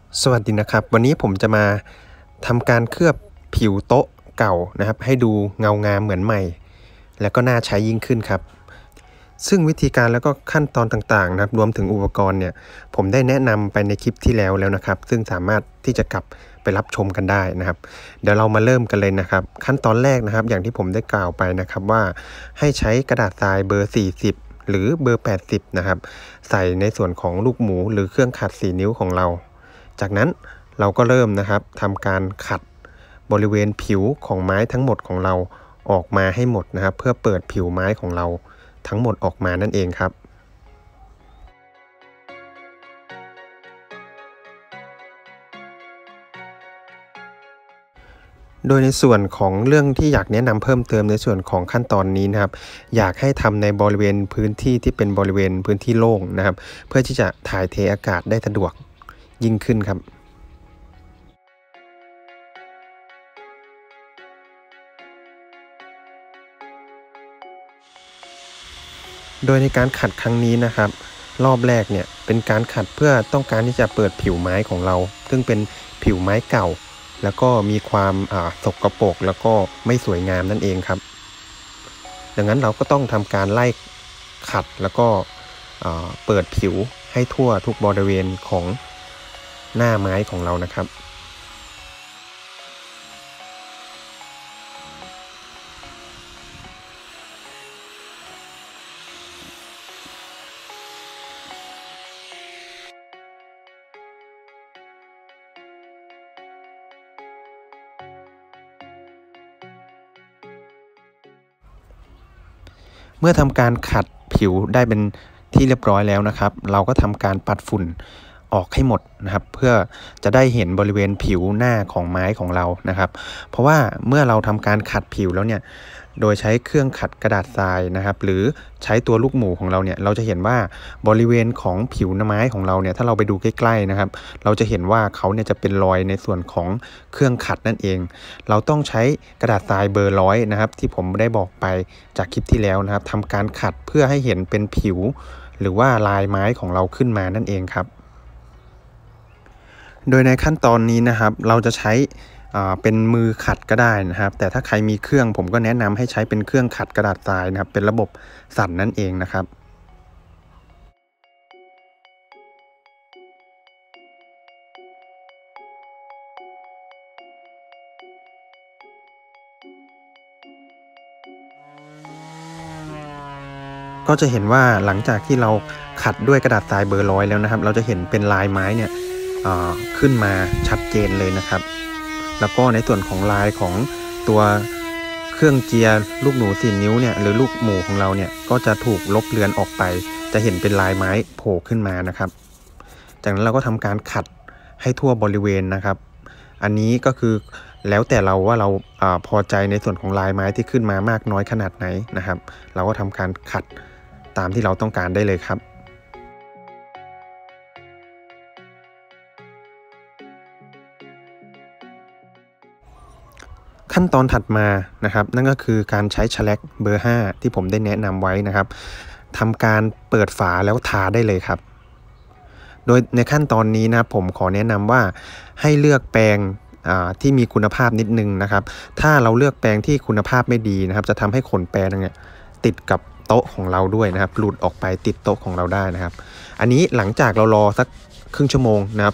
สวัสดีนะครับวันนี้ผมจะมาทำการเคลือบผิวโต๊ะเก่านะครับให้ดูเงางามเหมือนใหม่และก็น่าใช้ยิ่งขึ้นครับซึ่งวิธีการแล้วก็ขั้นตอนต่างๆนะครับรวมถึงอุปกรณ์เนี่ยผมได้แนะนำไปในคลิปที่แล้วนะครับซึ่งสามารถที่จะกลับไปรับชมกันได้นะครับเดี๋ยวเรามาเริ่มกันเลยนะครับขั้นตอนแรกนะครับอย่างที่ผมได้กล่าวไปนะครับว่าให้ใช้กระดาษทรายเบอร์40หรือเบอร์80นะครับใส่ในส่วนของลูกหมูหรือเครื่องขัด4นิ้วของเราจากนั้นเราก็เริ่มนะครับทำการขัดบริเวณผิวของไม้ทั้งหมดของเราออกมาให้หมดนะครับเพื่อเปิดผิวไม้ของเราทั้งหมดออกมานั่นเองครับโดยในส่วนของเรื่องที่อยากแนะนำเพิ่มเติมในส่วนของขั้นตอนนี้นะครับอยากให้ทำในบริเวณพื้นที่ที่เป็นบริเวณพื้นที่โล่งนะครับเพื่อที่จะถ่ายเทอากาศได้สะดวกยิ่งขึ้นครับโดยในการขัดครั้งนี้นะครับรอบแรกเนี่ยเป็นการขัดเพื่อต้องการที่จะเปิดผิวไม้ของเราซึ่งเป็นผิวไม้เก่าแล้วก็มีความสกปรกแล้วก็ไม่สวยงามนั่นเองครับดังนั้นเราก็ต้องทำการไล่ขัดแล้วก็เปิดผิวให้ทั่วทุกบริเวณของหน้าไม้ของเรานะครับเมื่อทำการขัดผิวได้เป็นที่เรียบร้อยแล้วนะครับเราก็ทำการปัดฝุ่นออกให้หมดนะครับเพื่อจะได้เห็นบริเวณผิวหน้าของไม้ของเรานะครับเพราะว่าเมื่อเราทำการขัดผิวแล้วเนี่ยโดยใช้เครื่องขัดกระดาษทรายนะครับหรือใช้ตัวลูกหมูของเราเนี่ยเราจะเห็นว่าบริเวณของผิวไม้ของเราเนี่ยถ้าเราไปดูใกล้ๆนะครับเราจะเห็นว่าเขาเนี่ยจะเป็นรอยในส่วนของเครื่องขัดนั่นเองเราต้องใช้กระดาษทรายเบอร์100นะครับที่ผมได้บอกไปจากคลิปที่แล้วนะครับทำการขัดเพื่อให้เห็นเป็นผิวหรือว่าลายไม้ของเราขึ้นมานั่นเองครับโดยในขั้นตอนนี้นะครับเราจะใช้เป็นมือขัดก็ได้นะครับแต่ถ้าใครมีเครื่องผมก็แนะนำให้ใช้เป็นเครื่องขัดกระดาษทรายนะครับเป็นระบบสั่นนั่นเองนะครับก็จะเห็นว่าหลังจากที่เราขัดด้วยกระดาษทรายเบอร์100แล้วนะครับเราจะเห็นเป็นลายไม้เนี่ยขึ้นมาชัดเจนเลยนะครับแล้วก็ในส่วนของลายของตัวเครื่องเจียร์ลูกหนู4นิ้วเนี่ยหรือลูกหมูของเราเนี่ยก็จะถูกลบเลือนออกไปจะเห็นเป็นลายไม้โผล่ขึ้นมานะครับจากนั้นเราก็ทำการขัดให้ทั่วบริเวณนะครับอันนี้ก็คือแล้วแต่เราว่าเราพอใจในส่วนของลายไม้ที่ขึ้นมามากน้อยขนาดไหนนะครับเราก็ทำการขัดตามที่เราต้องการได้เลยครับขั้นตอนถัดมานะครับนั่นก็คือการใช้แฉลกเบอร์5ที่ผมได้แนะนำไว้นะครับทำการเปิดฝาแล้วทาได้เลยครับโดยในขั้นตอนนี้นะผมขอแนะนำว่าให้เลือกแปรงที่มีคุณภาพนิดนึงนะครับถ้าเราเลือกแปรงที่คุณภาพไม่ดีนะครับจะทำให้ขนแปรงเนี่ยติดกับโต๊ะของเราด้วยนะครับหลุดออกไปติดโต๊ะของเราได้นะครับอันนี้หลังจากเรารอสักครึ่งชั่วโมงนะครับ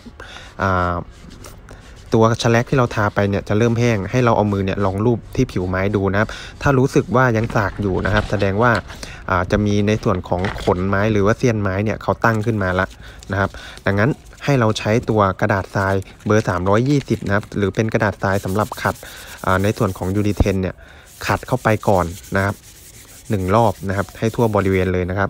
ตัวแฉลกที่เราทาไปเนี่ยจะเริ่มแห้งให้เราเอามือเนี่ยลองลูบที่ผิวไม้ดูนะครับถ้ารู้สึกว่ายังสากอยู่นะครับแสดงว่าจะมีในส่วนของขนไม้หรือว่าเสี้ยนไม้เนี่ยเขาตั้งขึ้นมาแล้วนะครับดังนั้นให้เราใช้ตัวกระดาษทรายเบอร์320นะครับหรือเป็นกระดาษทรายสำหรับขัดในส่วนของยูดีเทนเนี่ยขัดเข้าไปก่อนนะครับ1 รอบนะครับให้ทั่วบริเวณเลยนะครับ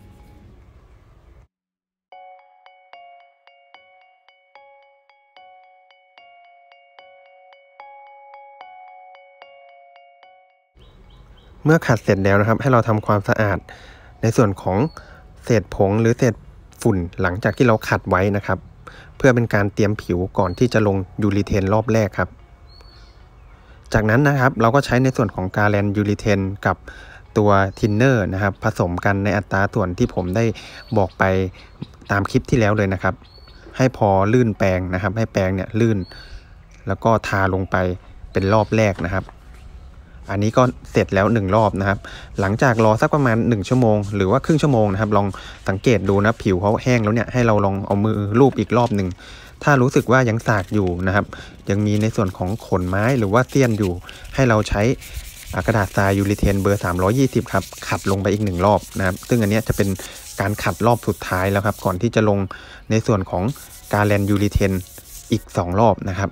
เมื่อขัดเสร็จแล้วนะครับให้เราทำความสะอาดในส่วนของเศษผงหรือเศษฝุ่นหลังจากที่เราขัดไว้นะครับเพื่อเป็นการเตรียมผิวก่อนที่จะลงยูรีเทนรอบแรกครับจากนั้นนะครับเราก็ใช้ในส่วนของกาแลนยูรีเทนกับตัวทินเนอร์นะครับผสมกันในอัตราส่วนที่ผมได้บอกไปตามคลิปที่แล้วเลยนะครับให้พอลื่นแปรงนะครับให้แปรงเนี่ยลื่นแล้วก็ทาลงไปเป็นรอบแรกนะครับอันนี้ก็เสร็จแล้ว1รอบนะครับหลังจากรอสักประมาณ1ชั่วโมงหรือว่าครึ่งชั่วโมงนะครับลองสังเกตดูนะผิวเขาแห้งแล้วเนี่ยให้เราลองเอามือลูบอีกรอบหนึ่งถ้ารู้สึกว่ายังสากอยู่นะครับยังมีในส่วนของขนไม้หรือว่าเสี้ยนอยู่ให้เราใช้กระดาษทรายยูริเทนเบอร์320ครับขัดลงไปอีก1รอบนะครับซึ่งอันนี้จะเป็นการขัดรอบสุดท้ายแล้วครับก่อนที่จะลงในส่วนของการแลนยูริเทนอีก2รอบนะครับ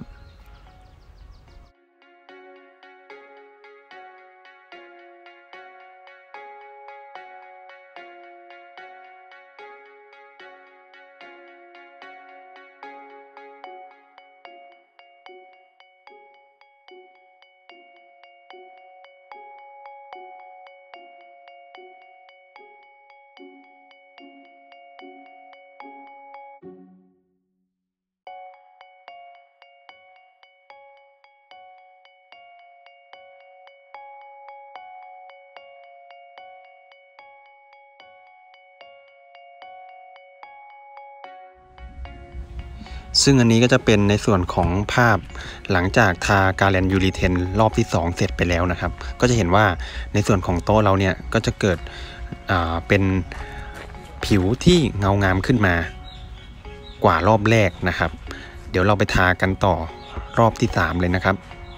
ซึ่งอันนี้ก็จะเป็นในส่วนของภาพหลังจากทาการแลนยูริเทนรอบที่2เสร็จไปแล้วนะครับก็จะเห็นว่าในส่วนของโต๊ะเราเนี่ยก็จะเกิดเป็นผิวที่เงางามขึ้นมากว่ารอบแรกนะครับเดี๋ยวเราไปทากันต่อรอบที่3เลยนะครับ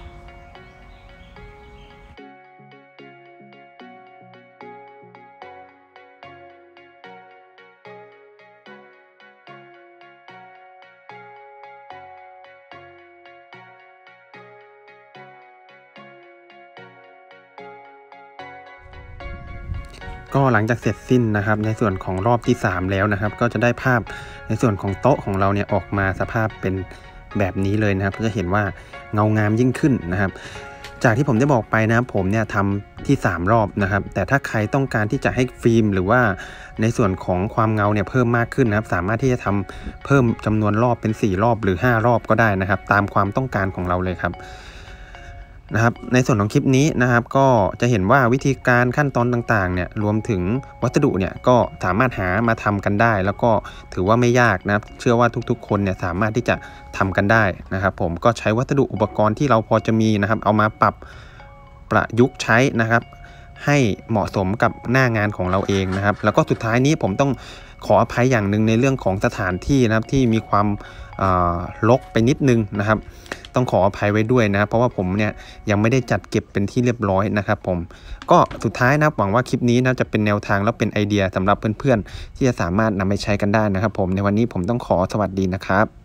ก็หลังจากเสร็จสิ้นนะครับในส่วนของรอบที่3แล้วนะครับก็จะได้ภาพในส่วนของโต๊ะของเราเนี่ยออกมาสภาพเป็นแบบนี้เลยนะครับก็จะเห็นว่าเงางามยิ่งขึ้นนะครับจากที่ผมได้บอกไปนะครับผมเนี่ยทำที่3รอบนะครับแต่ถ้าใครต้องการที่จะให้ฟิล์มหรือว่าในส่วนของความเงาเนี่ยเพิ่มมากขึ้นนะครับสามารถที่จะทำเพิ่มจำนวนรอบเป็น4รอบหรือ5รอบก็ได้นะครับตามความต้องการของเราเลยครับในส่วนของคลิปนี้นะครับก็จะเห็นว่าวิธีการขั้นตอนต่างๆเนี่ยรวมถึงวัสดุเนี่ยก็สามารถหามาทำกันได้แล้วก็ถือว่าไม่ยากนะครับเชื่อว่าทุกๆคนเนี่ยสามารถที่จะทำกันได้นะครับผมก็ใช้วัสดุอุปกรณ์ที่เราพอจะมีนะครับเอามาปรับประยุกต์ใช้นะครับให้เหมาะสมกับหน้างานของเราเองนะครับแล้วก็สุดท้ายนี้ผมต้องขออภัยอย่างหนึ่งในเรื่องของสถานที่นะครับที่มีความรกไปนิดนึงนะครับต้องขออภัยไว้ด้วยนะครับเพราะว่าผมเนี่ยยังไม่ได้จัดเก็บเป็นที่เรียบร้อยนะครับผมก็สุดท้ายนะหวังว่าคลิปนี้นะจะเป็นแนวทางและเป็นไอเดียสำหรับเพื่อนๆที่จะสามารถนำไปใช้กันได้นะครับผมในวันนี้ผมต้องขอสวัสดีนะครับ